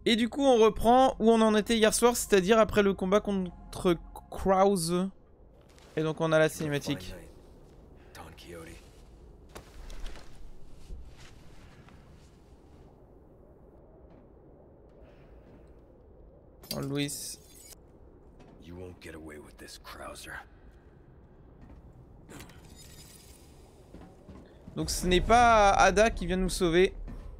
Et du coup, on reprend où on en était hier soir, c'est-à-dire après le combat contre Krause. Et donc, on a la cinématique. Oh, Louis. You won't get away with this, Krauser. Donc, ce n'est pas Ada qui vient nous sauver.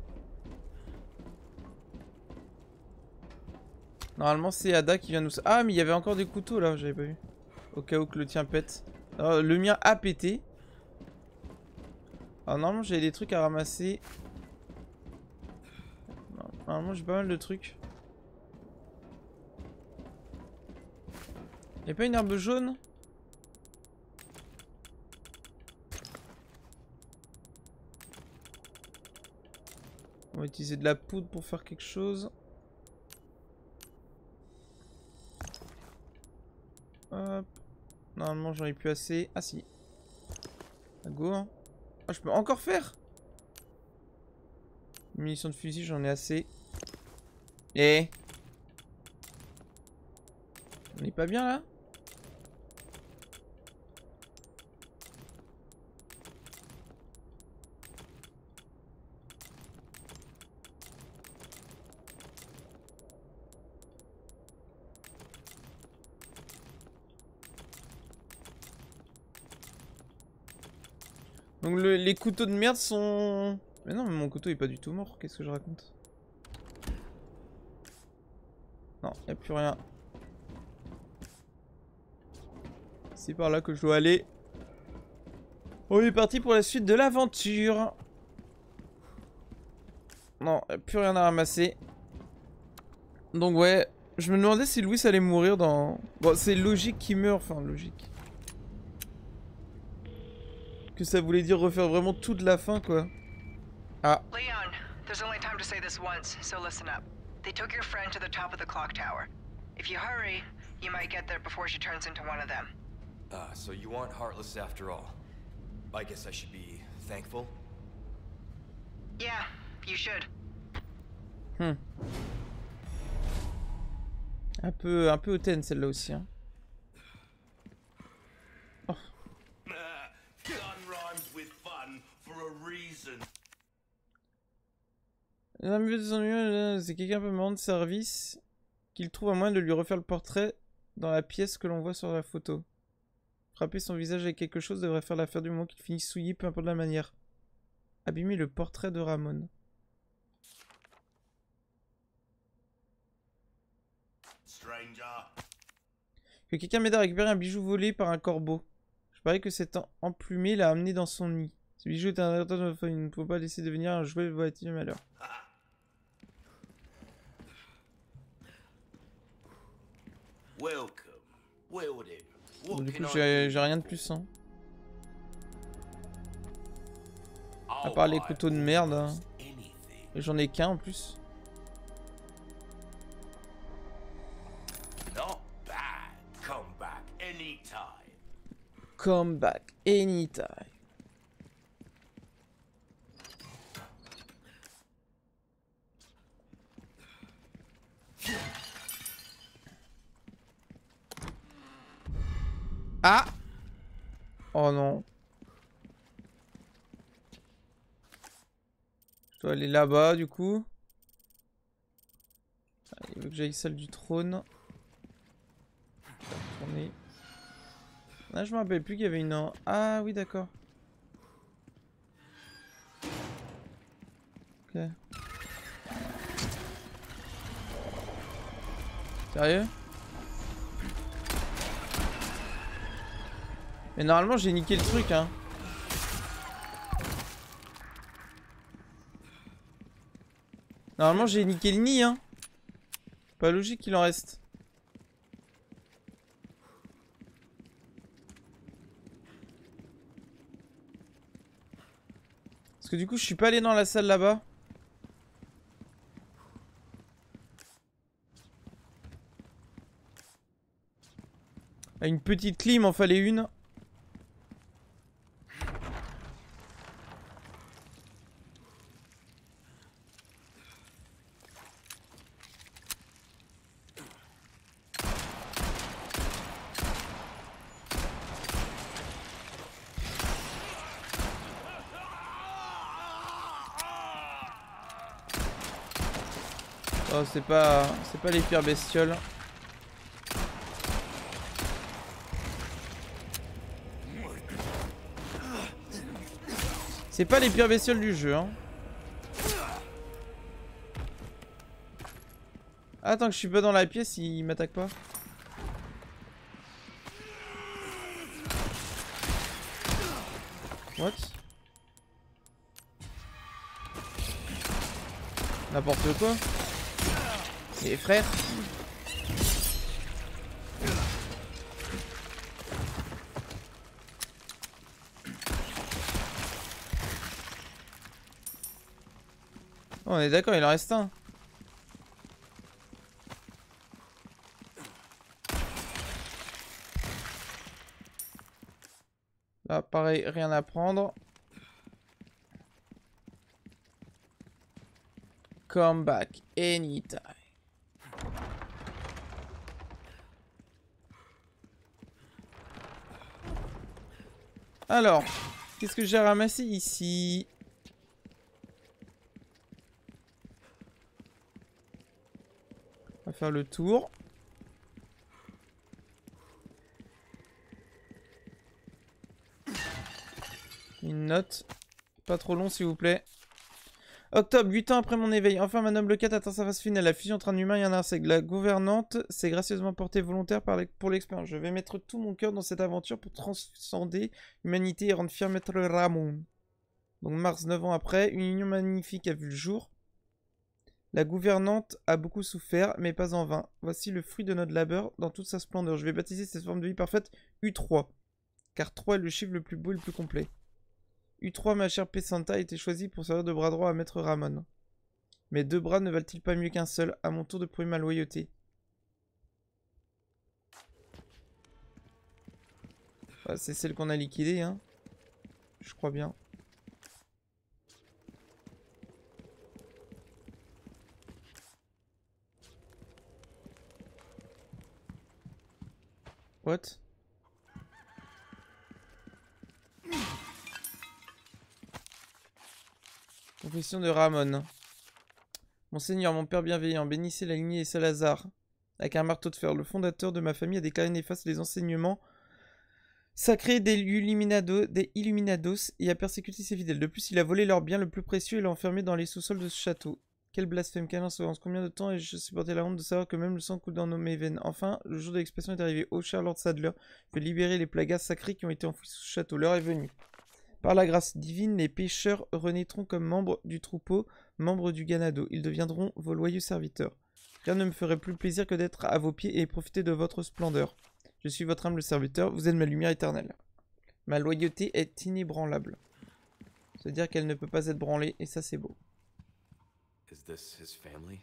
Normalement, c'est Ada qui vient nous sauver. Ah, mais il y avait encore des couteaux là, j'avais pas vu. Au cas où que le tien pète. Alors, le mien a pété. Alors, normalement, j'avais des trucs à ramasser. Non, normalement, j'ai pas mal de trucs. Y'a pas une herbe jaune? On va utiliser de la poudre pour faire quelque chose. Hop. Normalement, j'en ai plus assez. Ah si. Go. Hein. Ah, je peux encore faire. Munitions de fusil, j'en ai assez. Eh. On est pas bien là? Donc les couteaux de merde sont... Mais non, mais mon couteau est pas du tout mort. Qu'est-ce que je raconte? Non, y a plus rien. C'est par là que je dois aller. On est parti pour la suite de l'aventure. Non, y a plus rien à ramasser. Donc ouais, je me demandais si Louis allait mourir dans... Bon, c'est logique qu'il meure, enfin logique. Que ça voulait dire refaire vraiment toute la fin, quoi. Ah. Leon, there's only time to say this once, so listen up. They took your friend to the top of the clock tower. If you hurry, you might get there before she turns into one of them. So you aren't heartless after all. I guess I should be thankful. Yeah, you should. Un peu hautaine celle-là aussi, hein. Oh. C'est quelqu'un peut me rendre service qu'il trouve un moyen de lui refaire le portrait dans la pièce que l'on voit sur la photo. Frapper son visage avec quelque chose devrait faire l'affaire du moment qu'il finit souillé, peu importe la manière. Abîmer le portrait de Ramon. Que quelqu'un m'aide à récupérer un bijou volé par un corbeau. Je parie que cet emplumé l'a amené dans son nid. Ce bijou est un héritage de notre famille. Nous ne pouvons pas laisser devenir un jouet volatile de malheur. Bon, du coup, j'ai rien de plus. Hein. À part les couteaux de merde. Hein. Et j'en ai qu'un en plus. Come back anytime. Ah! Oh non. Je dois aller là-bas du coup. Il veut que j'aille celle du trône. Je vais retourner. Ah, je me rappelle plus qu'il y avait une... Ah oui, d'accord. Ok. Sérieux? Mais normalement j'ai niqué le truc hein. Normalement j'ai niqué le nid hein. Pas logique qu'il en reste. Parce que du coup je suis pas allé dans la salle là-bas. Une petite clé, il m'en fallait une. Oh, c'est pas les pires bestioles. C'est pas les pires bestioles du jeu, hein. Attends que je suis pas dans la pièce, il m'attaque pas. What? N'importe quoi. Et frère. Oh, on est d'accord, il en reste un. Là, pareil, rien à prendre. Come back anytime. Alors, qu'est-ce que j'ai ramassé ici? On va faire le tour. Une note. Pas trop long, s'il vous plaît. Octobre, 8 ans après mon éveil. Enfin, ma noble quête atteint sa phase finale. La fusion entre un humain et un insecte. La gouvernante s'est gracieusement portée volontaire pour l'expérience. Je vais mettre tout mon cœur dans cette aventure pour transcender l'humanité et rendre fier Maître Ramon. Donc, mars, 9 ans après, une union magnifique a vu le jour. La gouvernante a beaucoup souffert, mais pas en vain. Voici le fruit de notre labeur dans toute sa splendeur. Je vais baptiser cette forme de vie parfaite U3. Car 3 est le chiffre le plus beau et le plus complet. U3, ma chère Pesanta, a été choisie pour servir de bras droit à Maître Ramon. Mes 2 bras ne valent-ils pas mieux qu'un seul? À mon tour de prouver ma loyauté. Bah, c'est celle qu'on a liquidée, hein. Je crois bien. What? Confession de Ramon. Monseigneur, mon père bienveillant, bénissez la lignée des Salazar. Avec un marteau de fer, le fondateur de ma famille a déclaré néfaste les enseignements sacrés des Illuminados et a persécuté ses fidèles. De plus, il a volé leur bien le plus précieux et l'a enfermé dans les sous-sols de ce château. Quel blasphème, quelle insolence. Combien de temps ai-je supporté la honte de savoir que même le sang coule dans mes veines. Enfin, le jour de l'expression est arrivé. Oh, cher Lord Sadler, je vais libérer les plagas sacrés qui ont été enfouis sous ce château. L'heure est venue. Par la grâce divine, les pécheurs renaîtront comme membres du troupeau, membres du ganado. Ils deviendront vos loyaux serviteurs. Rien ne me ferait plus plaisir que d'être à vos pieds et profiter de votre splendeur. Je suis votre humble serviteur, vous êtes ma lumière éternelle. Ma loyauté est inébranlable. C'est-à-dire qu'elle ne peut pas être branlée, et ça c'est beau. Is this his family?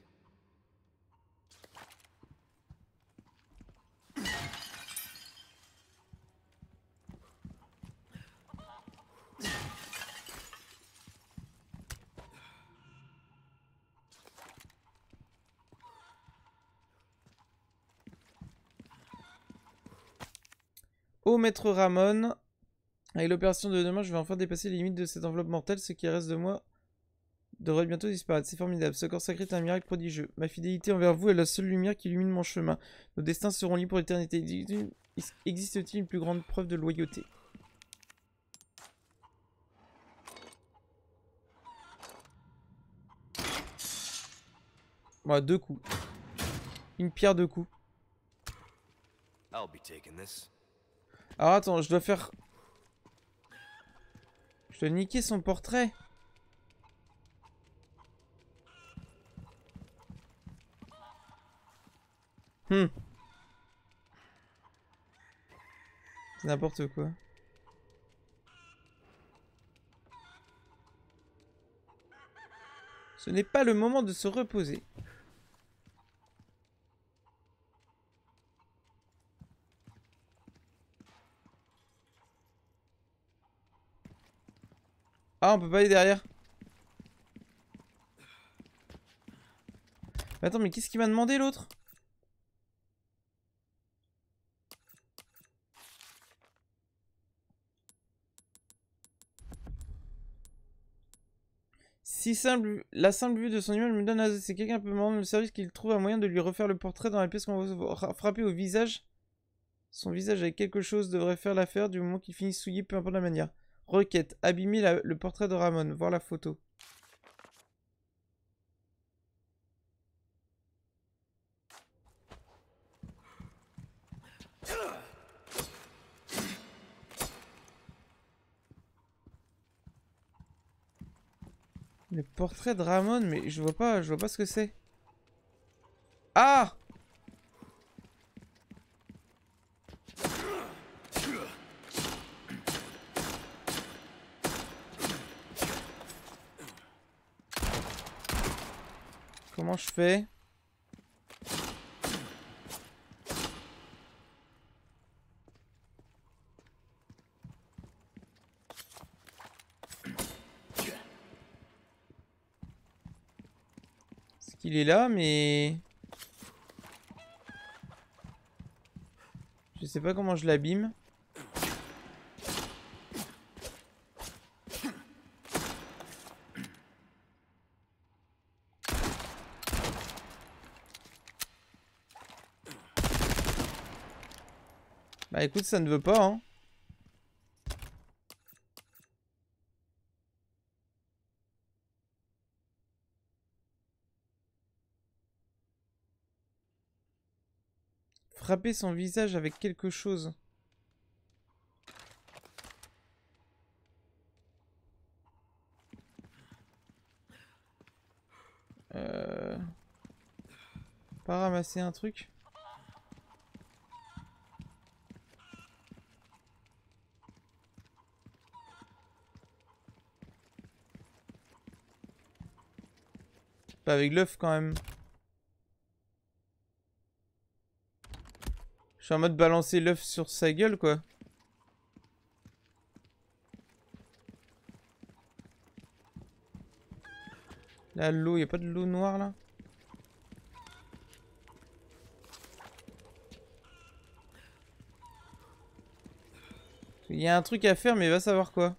Ô maître Ramon, avec l'opération de demain, je vais enfin dépasser les limites de cette enveloppe mortelle. Ce qui reste de moi devrait bientôt disparaître. C'est formidable. Ce corps sacré est un miracle prodigieux. Ma fidélité envers vous est la seule lumière qui illumine mon chemin. Nos destins seront liés pour l'éternité. Existe-t-il une plus grande preuve de loyauté? Voilà, 2 coups. Une pierre 2 coups. I'll be taking this. Alors attends, je dois faire... Je dois niquer son portrait. C'est n'importe quoi. Ce n'est pas le moment de se reposer. Ah, on peut pas aller derrière. Mais attends, mais qu'est-ce qu'il m'a demandé l'autre? La simple vue de son image me donne à... C'est quelqu'un peut me rendre le service qu'il trouve un moyen de lui refaire le portrait dans la pièce qu'on va frapper au visage. Son visage avec quelque chose devrait faire l'affaire du moment qu'il finit souillé, peu importe la manière. Requête. Abîmer le portrait de Ramon. Voir la photo. Le portrait de Ramon, mais je vois pas ce que c'est. Ah! Comment je fais? Est-ce qu'il est là, mais... Je sais pas comment je l'abîme. Bah écoute, ça ne veut pas, hein. Frapper son visage avec quelque chose. Pas ramasser un truc. Pas avec l'œuf quand même. Je suis en mode balancer l'œuf sur sa gueule quoi. Là l'eau, y a pas de l'eau noire là? Il y a un truc à faire mais va savoir quoi.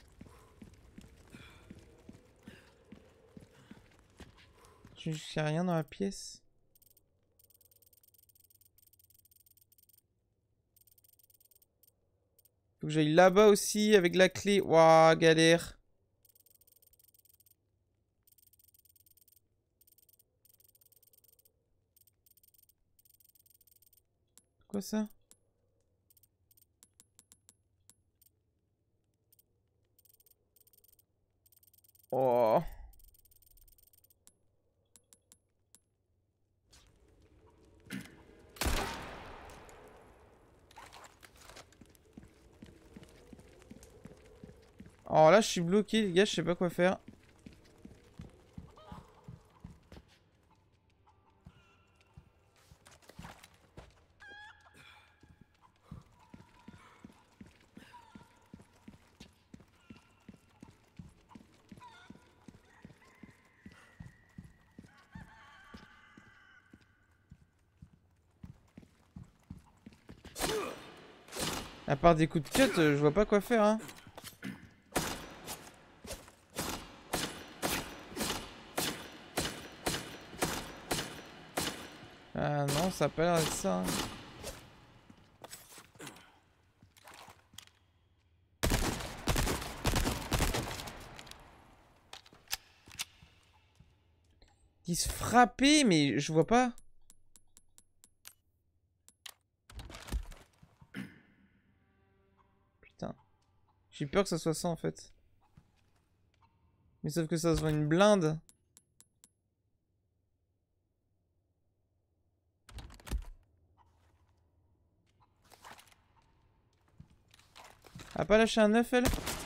Je sais rien dans la pièce. Faut que j'aille là-bas aussi avec la clé. Ouah, galère. Quoi ça? Oh. Oh là je suis bloqué les gars, je sais pas quoi faire. À part des coups de cut, je vois pas quoi faire hein. Ah non, ça a pas l'air d'être ça. Hein. Ils se frappaient, mais je vois pas. Putain. J'ai peur que ça soit ça en fait. Mais sauf que ça se voit une blinde. A pas lâché un œuf elle?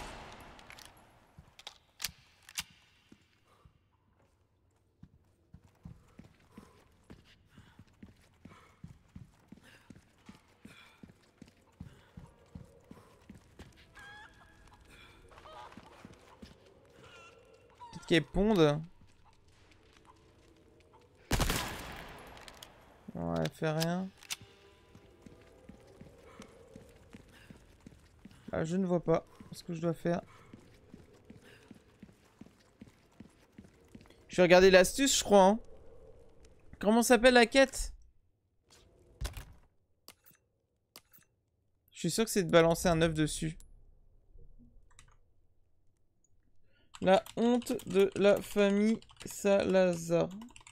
Peut-être qu'elle ponde. Non, elle fait rien. Bah, je ne vois pas ce que je dois faire. vais regarder l'astuce, je crois. Hein. Comment s'appelle la quête? Je suis sûr que c'est de balancer un œuf dessus. La honte de la famille Salazar.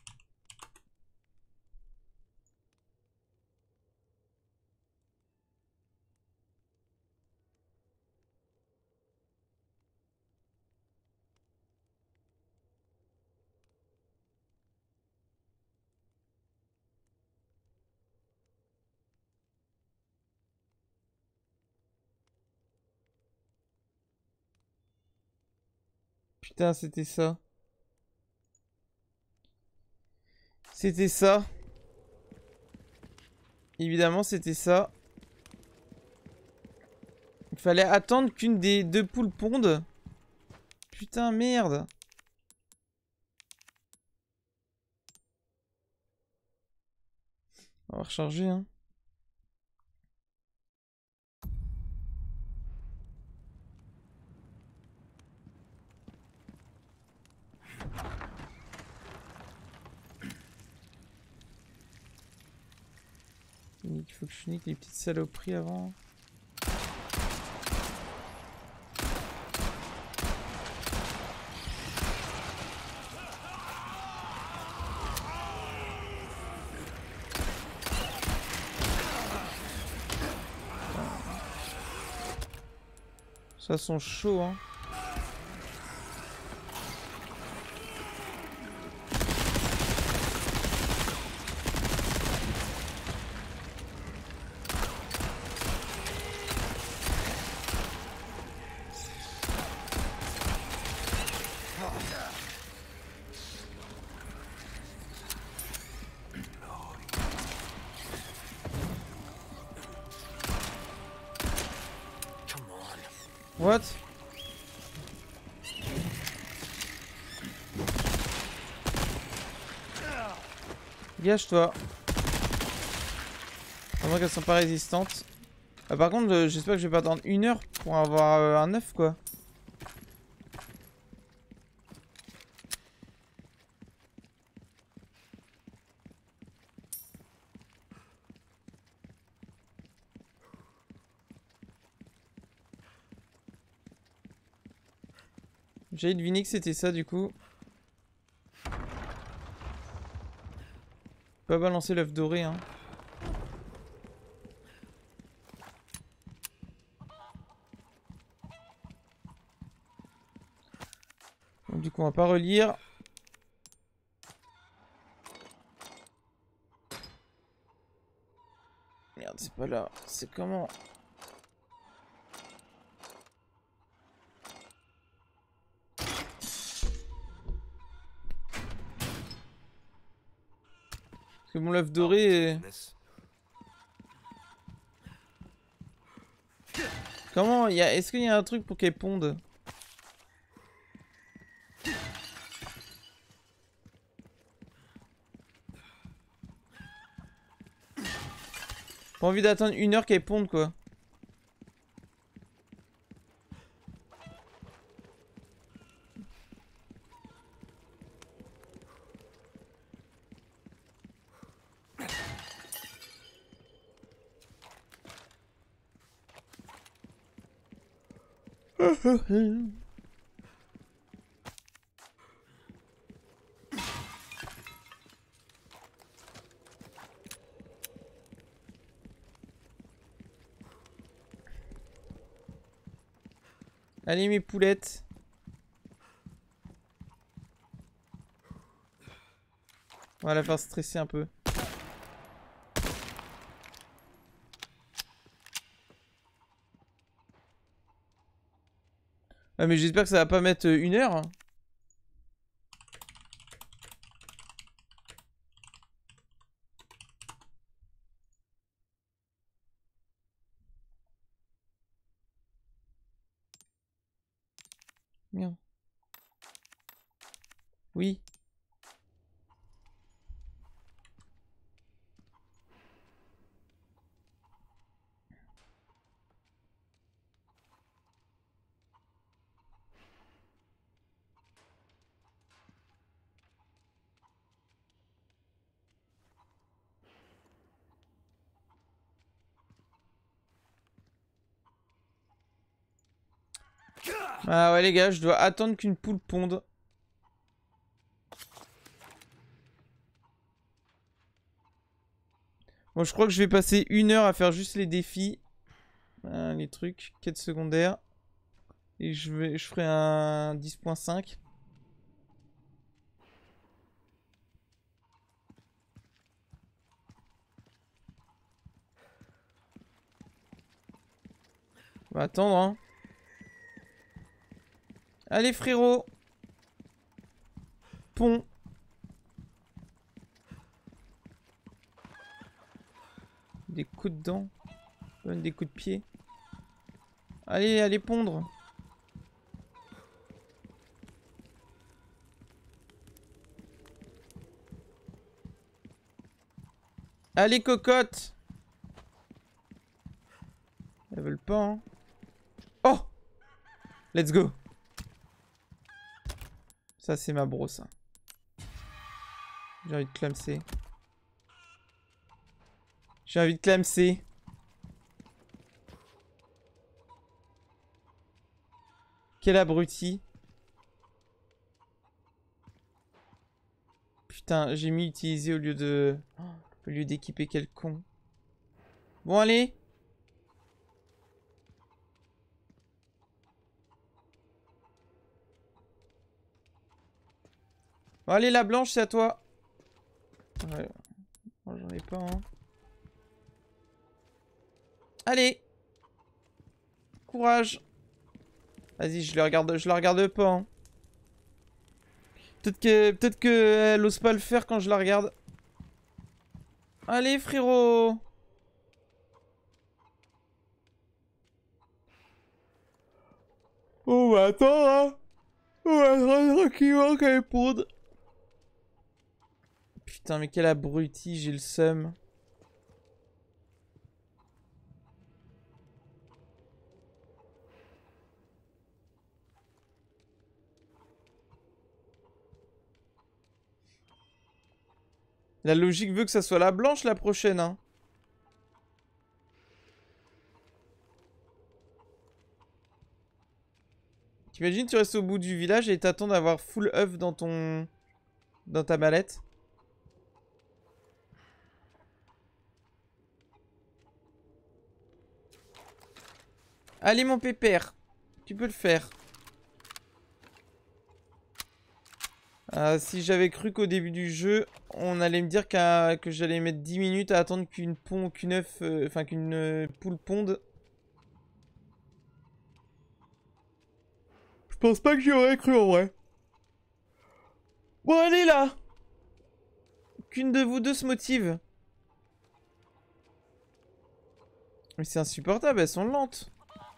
Putain, c'était ça. C'était ça. Évidemment, c'était ça. Il fallait attendre qu'une des deux poules pondent. Putain, merde. On va recharger, hein. Il faut que je nique les petites saloperies avant. Ça sont chauds, hein. What? Gâche-toi. À moins qu'elles sont pas résistantes. Par contre, j'espère que je vais pas attendre 1 heure pour avoir un œuf, quoi. J'ai deviné que c'était ça, du coup. Pas balancer l'œuf doré, hein. Donc, du coup, on va pas relire. Merde, c'est pas là. C'est comment? Parce que mon l'œuf doré est... Comment il y a... Est-ce qu'il y a un truc pour qu'elle ponde? Pas envie d'attendre 1 heure qu'elle ponde, quoi. Allez mes poulettes. On va la faire stresser un peu. Ah mais j'espère que ça va pas mettre 1 heure. Hein. Merde. Oui. Ah ouais les gars, je dois attendre qu'une poule ponde. Bon, je crois que je vais passer 1 heure à faire juste les défis. Les trucs, quête secondaire. Et je ferai un 10.5. On va attendre, hein. Allez, frérot. Pont. Des coups de dents. Donne des coups de pied. Allez, allez pondre. Allez, cocotte. Elles veulent pas, hein. Oh! Let's go. Ça, c'est ma brosse. J'ai envie de clamser. J'ai envie de clamser. Quel abruti. Putain, j'ai mis utiliser au lieu de... Au lieu d'équiper quel con. Bon, allez. Bon, allez, la blanche, c'est à toi. Ouais. Oh, j'en ai pas, hein. Allez. Courage. Vas-y, je la regarde pas, hein. Peut-être que elle ose pas le faire quand je la regarde. Allez, frérot. On va attendre, hein. On va attendre tranquillement qu'elle ponde. Putain, mais quel abruti, j'ai le seum. La logique veut que ça soit la blanche la prochaine, hein. T'imagines, tu restes au bout du village et t'attends d'avoir full œuf dans ton... dans ta mallette. Allez mon pépère, tu peux le faire. Si j'avais cru qu'au début du jeu, on allait me dire que j'allais mettre 10 minutes à attendre qu'une poule ponde. Je pense pas que j'y aurais cru en vrai. Bon allez là. Qu'une de vous deux se motive. Mais c'est insupportable, elles sont lentes.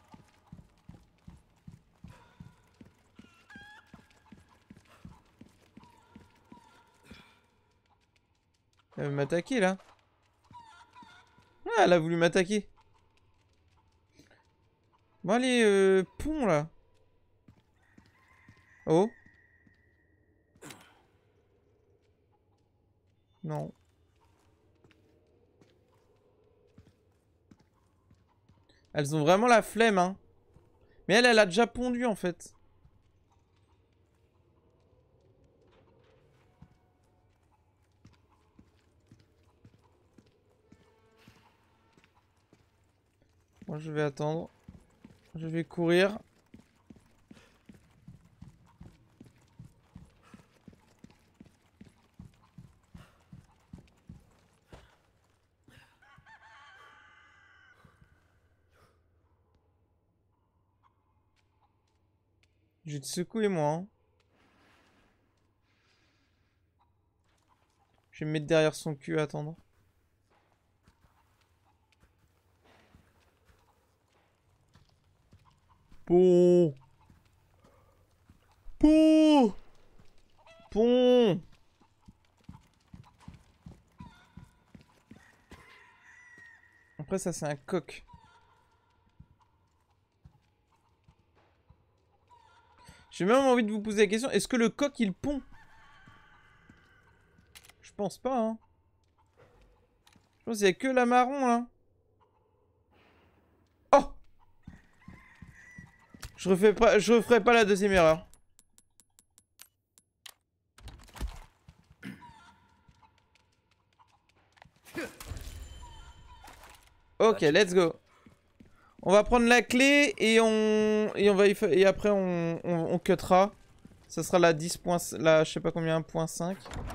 Elle veut m'attaquer là. Ah, elle a voulu m'attaquer. Bon allez, pont là. Oh. Non. Elles ont vraiment la flemme, hein. Mais elle a déjà pondu en fait. Moi je vais attendre. Je vais courir. Je vais te secouer moi, hein. Je vais me mettre derrière son cul à attendre. Pont. Pont. Pont. Après ça c'est un coq. J'ai même envie de vous poser la question, est-ce que le coq il pond? Je pense pas, hein. Je pense qu'il y a que la marron là. Oh! Je referai pas la deuxième erreur. Ok, let's go. On va prendre la clé et après on cuttera. Ça sera la 10. La je sais pas combien, 1.5.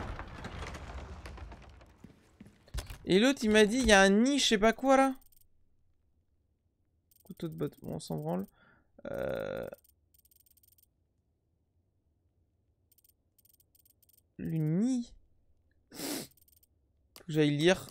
Et l'autre il m'a dit il y a un nid, je sais pas quoi là. Couteau de botte, bon, on s'en branle. Le nid. Faut que j'aille lire.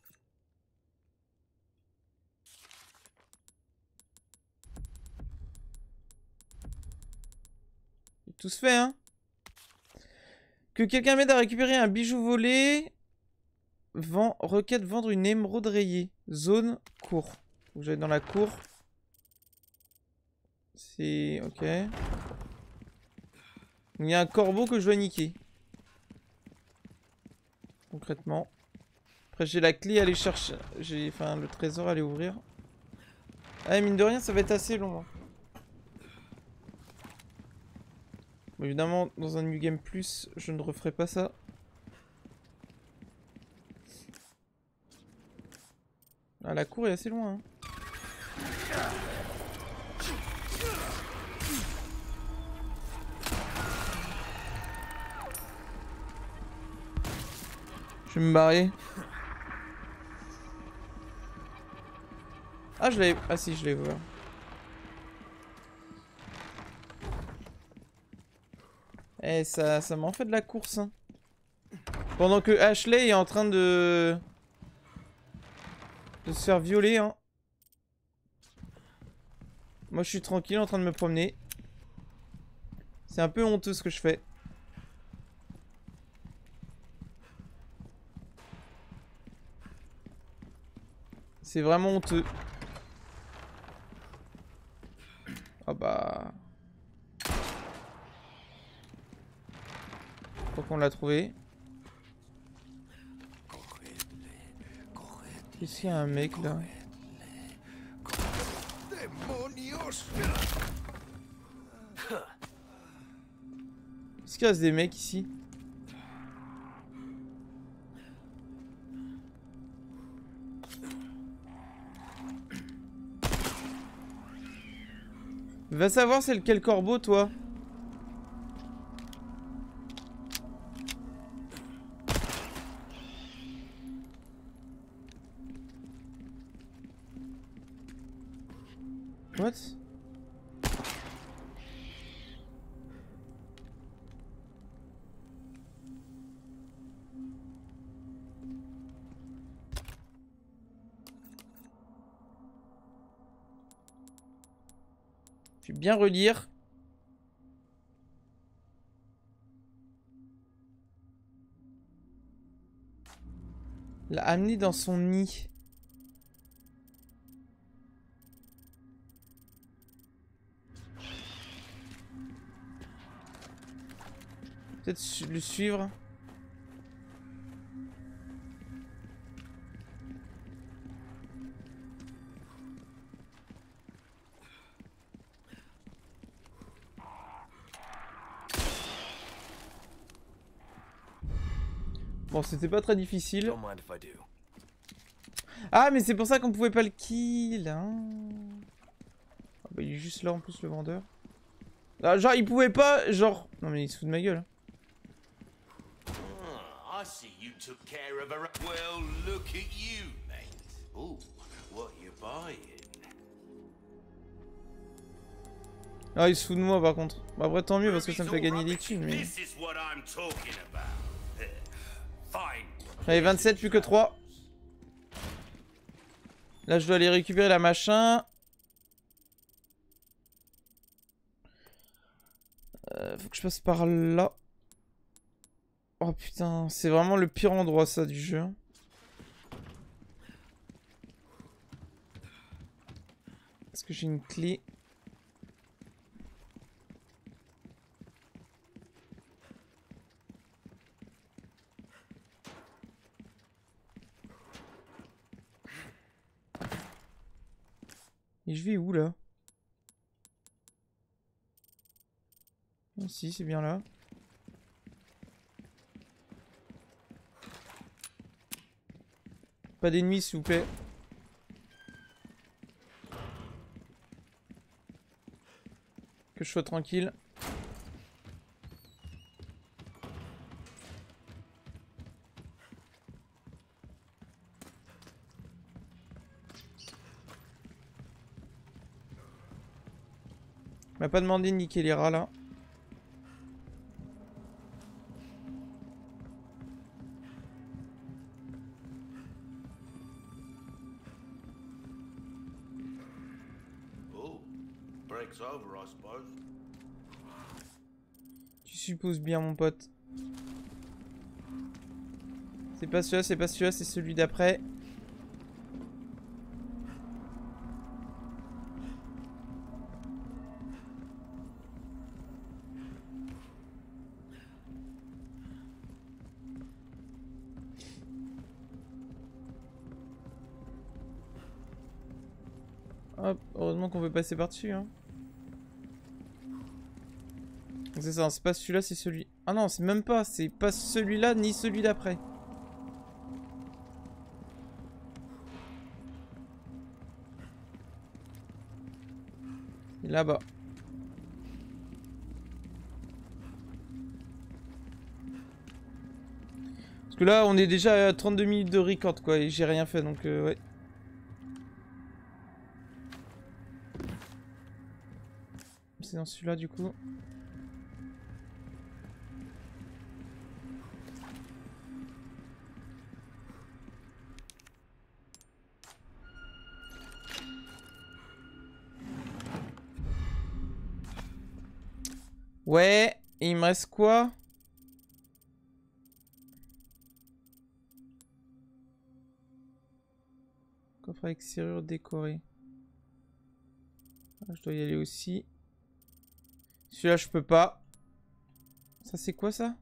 Tout se fait, hein. Que quelqu'un m'aide à récupérer un bijou volé. Requête vendre une émeraude rayée. Zone cour. Faut que j'aille dans la cour. C'est... Ok. Il y a un corbeau que je dois niquer. Concrètement. Après j'ai la clé à aller chercher. Enfin le trésor à aller ouvrir. Ah mine de rien ça va être assez long. Hein. Bon, évidemment dans un New Game Plus je ne referai pas ça. Ah la cour est assez loin. Hein. Je vais me barrer. Ah je l'avais... Ah si je l'ai ouvert. Eh ça m'en fait de la course hein. Pendant que Ashley est en train de se faire violer hein. Moi je suis tranquille en train de me promener. C'est un peu honteux ce que je fais. C'est vraiment honteux. Ah bah... Je crois qu'on l'a trouvé. Est-ce qu'il y a un mec là? Est-ce qu'il reste des mecs ici? Va savoir c'est lequel corbeau toi? What? Je vais bien relire. L'a amené dans son nid. Peut-être le suivre. Bon, c'était pas très difficile. Ah, mais c'est pour ça qu'on pouvait pas le kill. Hein. Ah bah, il est juste là en plus, le vendeur. Ah, genre, il pouvait pas. Genre. Non, mais il se fout de ma gueule. I see you took care of her. Well, look at you, mate. Ooh, what you buying? Ah, il se fout de moi par contre. Bah, après, tant mieux parce que ça me fait gagner des thunes. Mais... Allez, 27, plus que 3. Là, je dois aller récupérer la machin. Faut que je passe par là. Oh putain, c'est vraiment le pire endroit ça du jeu. Est-ce que j'ai une clé? Et je vais où là? Si, c'est bien là. Pas d'ennemis s'il vous plaît. Que je sois tranquille. On m'a pas demandé de niquer les rats là. Oh, break's over, I suppose. Tu supposes bien mon pote. C'est pas celui-là, c'est pas celui-là, c'est celui d'après. Hop, heureusement qu'on peut passer par-dessus, hein. C'est ça, c'est pas celui-là, c'est celui... Ah non, c'est même pas, c'est pas celui-là ni celui d'après. Là-bas. Parce que là, on est déjà à 32 minutes de record, quoi, et j'ai rien fait, donc ouais. C'est dans celui-là, du coup. Ouais, et il me reste quoi? Coffre avec serrure décorée. Ah, je dois y aller aussi. Celui-là, je peux pas. Ça, c'est quoi, ça?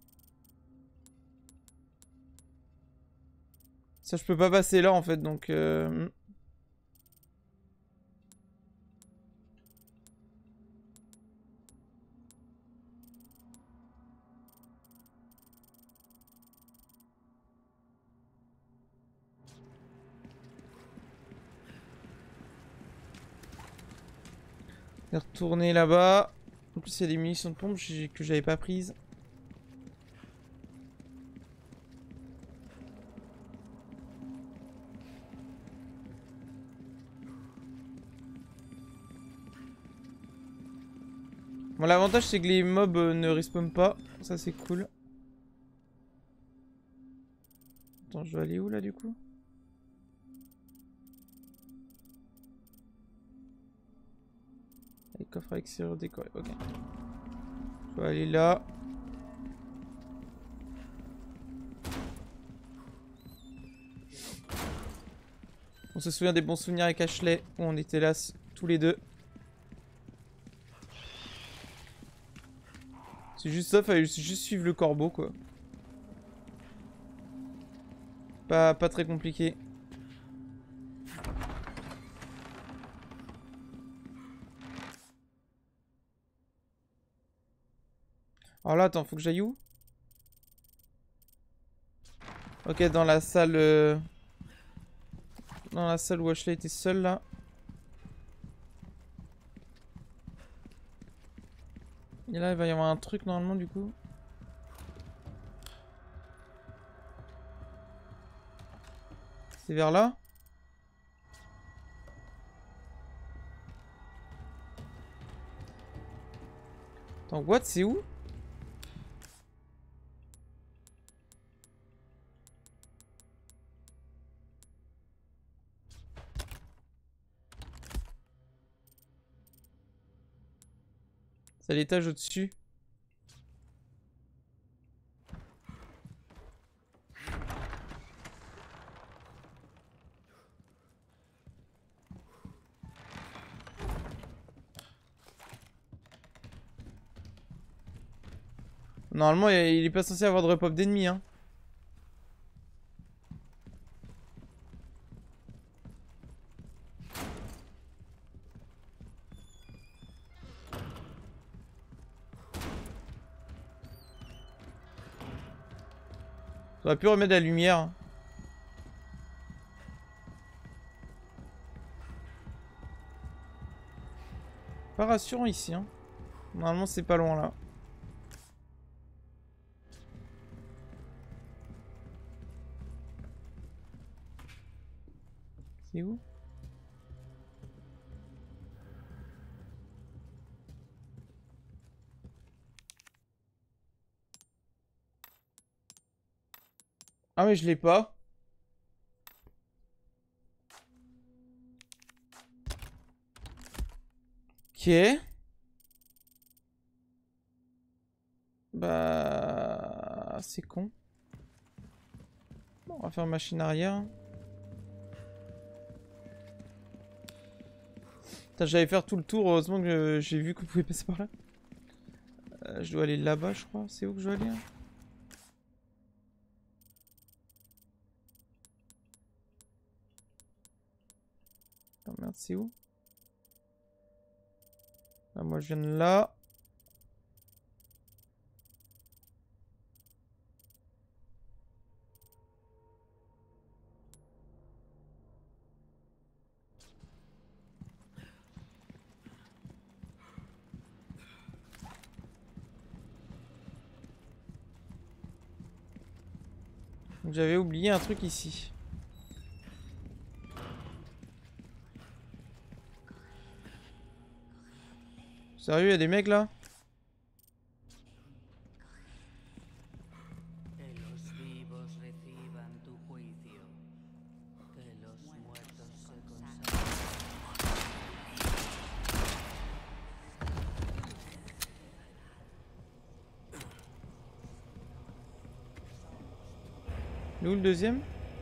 Ça, je peux pas passer là, en fait, donc... Retourner là-bas. En plus, il y a des munitions de pompe que j'avais pas prises. Bon, l'avantage, c'est que les mobs ne respawnent pas. Ça, c'est cool. Attends, je dois aller où, là, du coup? Les coffres avec serrure décorée, ok. Je dois aller là. On se souvient des bons souvenirs avec Ashley, où on était là tous les deux. C'est juste ça, fallait juste suivre le corbeau, quoi. Pas très compliqué. Alors là, attends, faut que j'aille où? Ok, dans la salle... Dans la salle où Ashley était seule, là. Et là, il va y avoir un truc, normalement, du coup. C'est vers là? Attends, what? C'est où? C'est à l'étage au-dessus. Normalement, il est pas censé avoir de repop d'ennemis, hein. J'aurais pu remettre la lumière. Pas rassurant ici, hein. Normalement c'est pas loin là. C'est où? Ah mais je l'ai pas. Ok. Bah... C'est con. Bon, on va faire machine arrière. J'allais faire tout le tour, heureusement que j'ai vu qu'on pouvait passer par là. Je dois aller là-bas, je crois. C'est où que je dois aller hein? Oh merde, c'est où? Ah, moi je viens de là. J'avais oublié un truc ici. Sérieux, il y a des mecs là? Il est où le deuxième?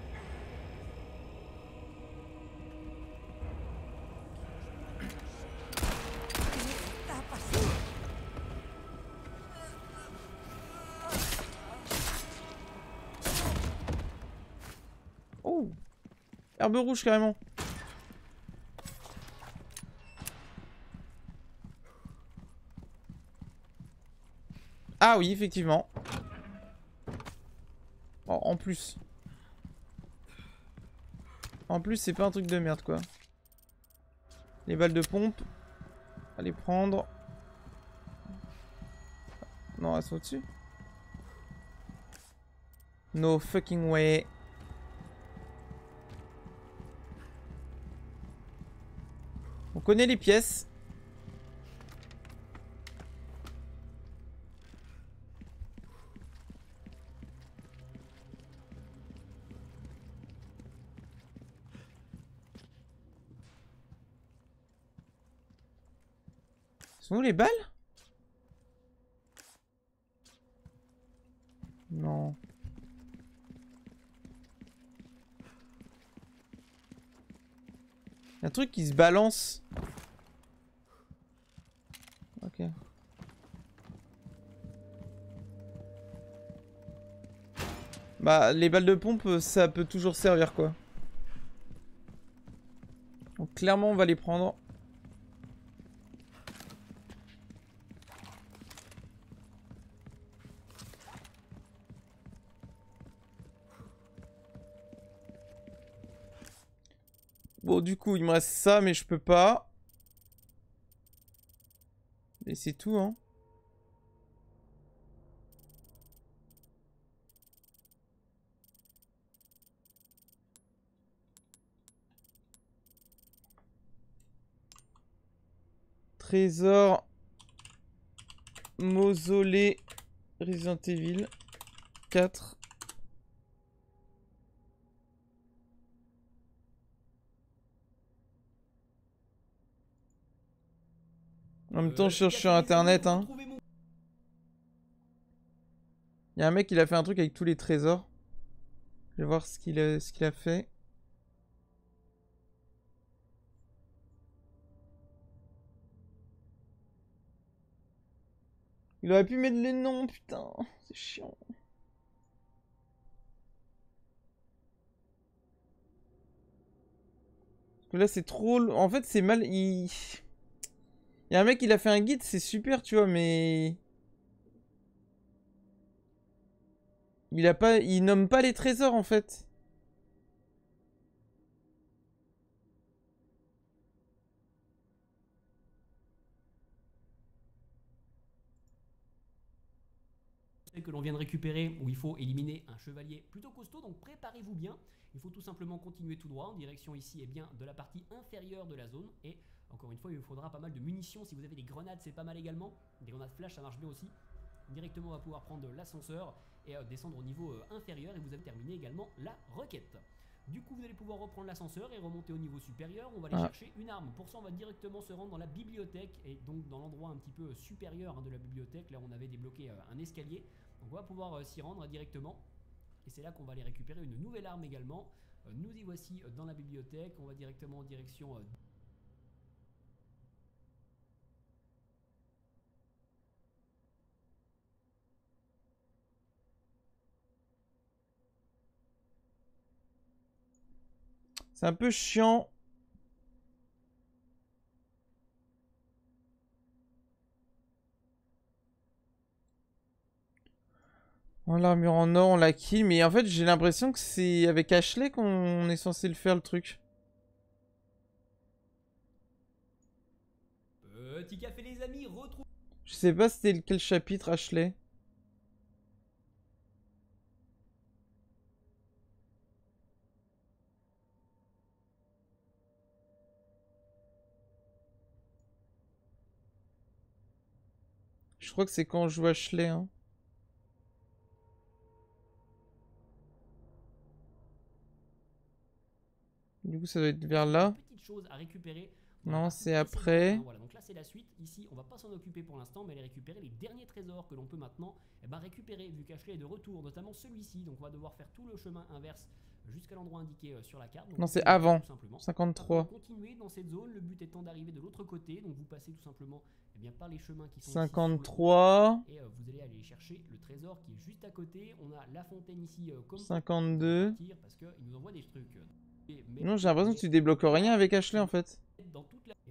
Oh! Herbe rouge carrément. Ah oui, effectivement. Oh, en plus. En plus, c'est pas un truc de merde, quoi. Les balles de pompe. À les prendre. Non, elles sont au-dessus. No fucking way. On connaît les pièces. Sont où les balles? Non. Il y a un truc qui se balance. Ok. Bah, les balles de pompe, ça peut toujours servir, quoi. Donc, clairement, on va les prendre. Bon, du coup, il me reste ça, mais je peux pas. Et c'est tout, hein. Trésor. Mausolée. Resident Evil 4. En même temps, je cherche sur internet, hein. Il y a un mec qui a fait un truc avec tous les trésors. Je vais voir ce qu'il a fait. Il aurait pu mettre les noms, putain. C'est chiant. Parce que là, c'est trop... En fait, c'est mal... Il y a un mec qui a fait un guide, c'est super, tu vois, mais... Il nomme pas les trésors en fait. Que l'on vient de récupérer, où il faut éliminer un chevalier plutôt costaud, donc préparez-vous bien. Il faut tout simplement continuer tout droit en direction ici de la partie inférieure de la zone. Et encore une fois, il vous faudra pas mal de munitions. Si vous avez des grenades, c'est pas mal également. Des grenades flash, ça marche bien aussi. Directement, on va pouvoir prendre l'ascenseur et descendre au niveau inférieur. Et vous avez terminé également la requête. Du coup, vous allez pouvoir reprendre l'ascenseur et remonter au niveau supérieur. On va aller chercher une arme. Pour ça, on va directement se rendre dans la bibliothèque et donc dans l'endroit un petit peu supérieur de la bibliothèque. Là, on avait débloqué un escalier. Donc on va pouvoir s'y rendre directement. Et c'est là qu'on va aller récupérer une nouvelle arme également. Nous y voici dans la bibliothèque. On va directement en direction... C'est un peu chiant. L'armure en or, on l'a kill, mais en fait j'ai l'impression que c'est avec Ashley qu'on est censé le faire le truc. Petit café les amis, retrouve... Je sais pas c'était quel chapitre Ashley. Je crois que c'est quand on joue Ashley, hein. Du coup, ça doit être vers là. Petite chose à récupérer. Non, c'est après. Voilà, donc là c'est la suite. Ici, on va pas s'en occuper pour l'instant, mais aller récupérer les derniers trésors que l'on peut maintenant récupérer, vu qu'Ashley est de retour, notamment celui-ci. Donc on va devoir faire tout le chemin inverse jusqu'à l'endroit indiqué sur la carte. Donc, non, c'est avant. tout simplement. 53. Continuez dans cette zone, le but étant d'arriver de l'autre côté. Donc vous passez tout simplement par les chemins qui sont 53. ici, et vous allez aller chercher le trésor qui est juste à côté. On a la fontaine ici comme 52. parce qu'il nous envoie des trucs. Non, j'ai l'impression que tu débloques rien avec Ashley en fait. Dans toute la...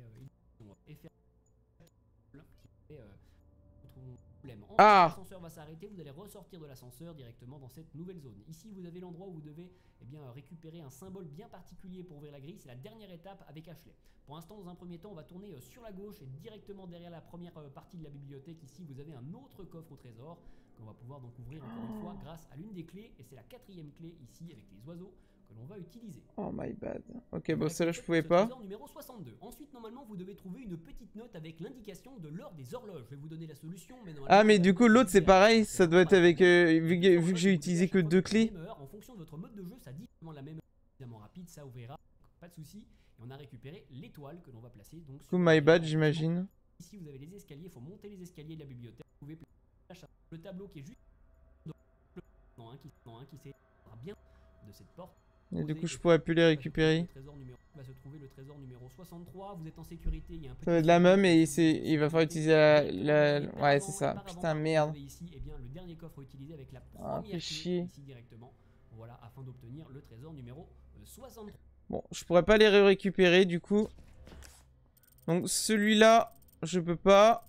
L'ascenseur va s'arrêter, vous allez ressortir de l'ascenseur directement dans cette nouvelle zone. Ici, vous avez l'endroit où vous devez récupérer un symbole bien particulier pour ouvrir la grille. C'est la dernière étape avec Ashley. Pour l'instant, dans un premier temps, on va tourner sur la gauche et directement derrière la première partie de la bibliothèque. Ici, vous avez un autre coffre au trésor qu'on va pouvoir donc ouvrir encore une fois grâce à l'une des clés. Et c'est la 4e clé ici avec les oiseaux que l'on va utiliser. Oh my bad. Ok, bon, celle-là je pouvais pas. Numéro 62. Ensuite, normalement, vous devez trouver une petite note avec l'indication de l'heure des horloges. Je vais vous donner la solution. Ah, mais du coup, l'autre c'est pareil. Ça doit être avec. Vu que j'ai utilisé que 2 clés. En fonction de votre mode de jeu, ça dit la même heure. Évidemment rapide, ça ouvrira. Pas de souci. Et on a récupéré l'étoile que l'on va placer. Donc, coup, my bad, j'imagine. Ici, vous avez les escaliers. Il faut monter les escaliers de la bibliothèque. Vous pouvez placer le tableau qui est juste dans un qui s'est bien de cette porte. Et du coup, je pourrais plus les récupérer. Va se trouver le trésor numéro 63. Vous êtes en sécurité. Il y a un petit... Ça va être la même et il va falloir utiliser la... Ouais, c'est ça. Putain, merde. Ici, le dernier coffre utilisé avec la Ah, première clé chier. ici directement. Voilà, afin d'obtenir le trésor numéro 63. Bon, je pourrais pas les récupérer du coup. Donc celui-là, je peux pas.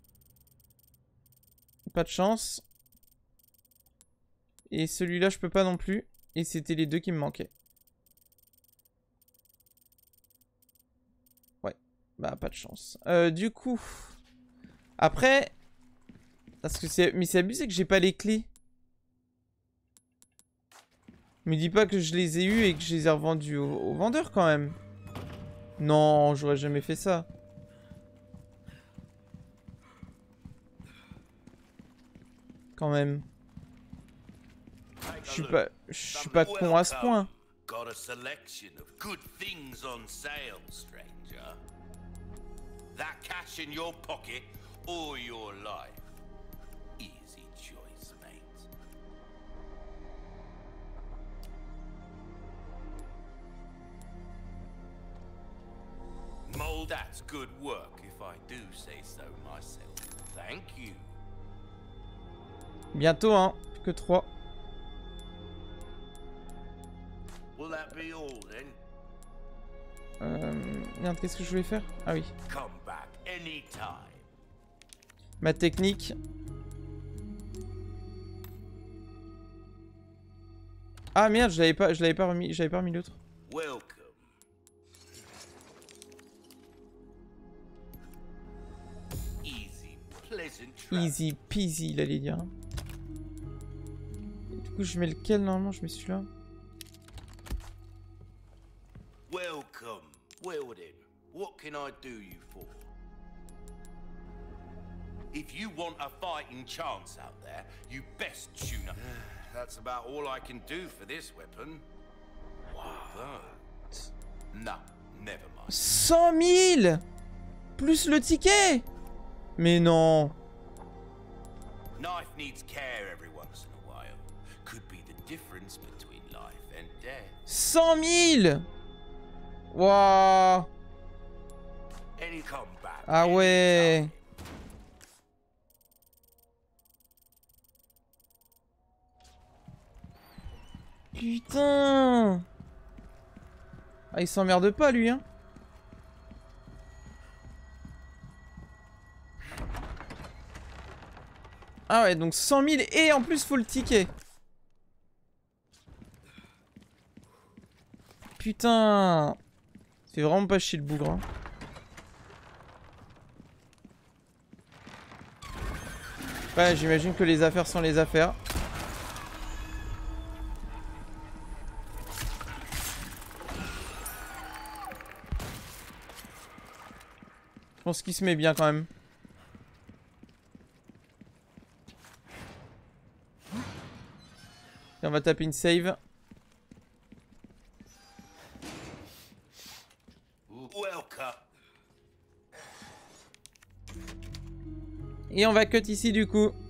Pas de chance. Et celui-là, je peux pas non plus. Et c'était les deux qui me manquaient. Ouais. Bah, pas de chance. Du coup. Après. Parce que c'est... Mais c'est abusé que j'ai pas les clés. Me dis pas que je les ai eues et que je les ai revendus au vendeur quand même. Non, j'aurais jamais fait ça. Quand même. Je suis pas con à ce point. Got a selection of good things on sale, stranger. That cash in your pocket or your life. Easy choice, mate. Mold, that's good work, if I do say so myself. Thank you. Bientôt, hein. Plus que 3. Will that be all then? Merde, qu'est-ce que je voulais faire? Ah oui. Come back anytime. Ma technique. Ah merde, je l'avais pas remis l'autre. Welcome. Easy, pleasant travel. Easy peasy, il allait dire. Et du coup, je mets lequel normalement? Je mets celui-là. Welcome. Well then, what can I do you for? If you want a fighting chance out there, you best tune up. That's about all I can do for this weapon. But... No, never mind. 100 000 plus le ticket. Mais non. Knife needs care every once in a while. Could be the difference between life and death. 100 000. Waouh. Any comeback. Ah ouais. Putain. Ah, il s'emmerde pas lui, hein. Ah ouais, donc 100 000 et en plus faut le ticket. Putain. Ça fait vraiment pas chier le bougre, hein. Ouais, j'imagine que les affaires sont les affaires. Je pense qu'il se met bien quand même. Et on va taper une save. Welcome. Et on va cut ici du coup.